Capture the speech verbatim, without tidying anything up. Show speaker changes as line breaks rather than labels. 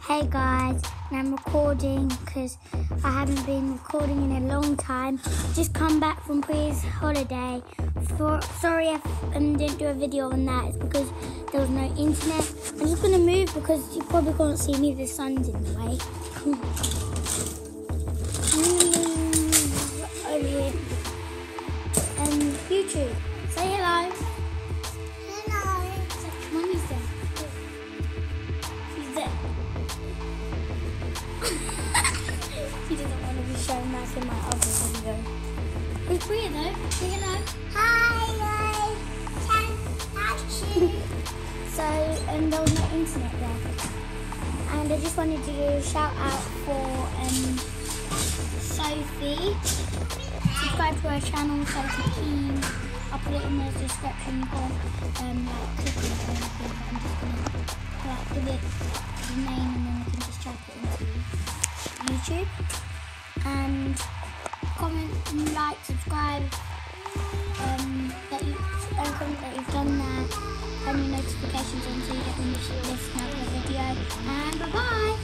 Hey guys, and I'm recording because I haven't been recording in a long time. Just come back from Priya's holiday. For, sorry I um, didn't do a video on that. It's because there was no internet. I'm just going to move because you probably can't see me if the sun's in the way. Over here. Um, YouTube, say hello.
Hello.
Mummy's there. She's there. She doesn't want to be shown that in my other video. Who's Priya though? Say hello.
Hi guys. Can touch you.
So, um, there was no internet there. And I just wanted to do a shout out for um, Sophie. Subscribe to her channel, Sophie Keen. I'll put it in the description or um, like click it or anything. I'm just going to like, give it the name and then you can just type it into YouTube. And comment, like, subscribe, um, that you, and comment that you've done that, turn your notifications on so you get the notification of the video, and bye bye!